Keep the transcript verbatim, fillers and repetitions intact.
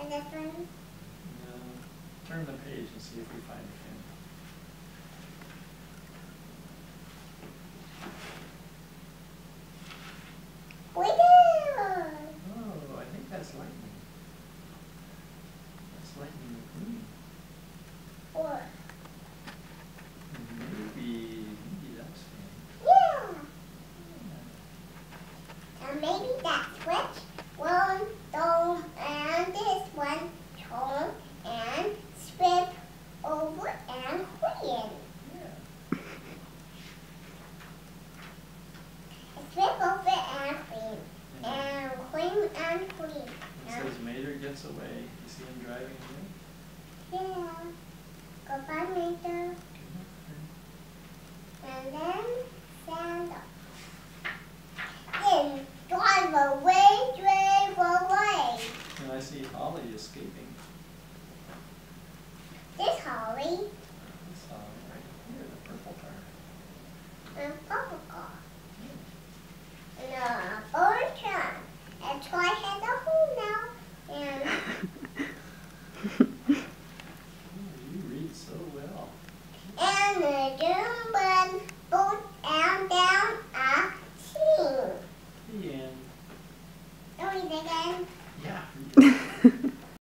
And this one? No. Turn the page and see if we find a fin. Wait there! Oh, I think that's lightning. That's lightning McQueen. Or, Maybe, maybe that's fin. yeah! Yeah. And maybe that switch, one, dome, and this one, turn, and strip over and clean. Yeah. Strip over and clean. And clean and clean. It says Mater gets away. You see him driving away? Yeah. Goodbye, Mater. And then stand up. Then drive away, drive away. And I see Holly escaping. This Holly This Holly right here, the purple car. and purple car. And a orange one. And try head the home now. And Oh, you read so well. and the doom one boat and down a scene. The end. Read again. Yeah.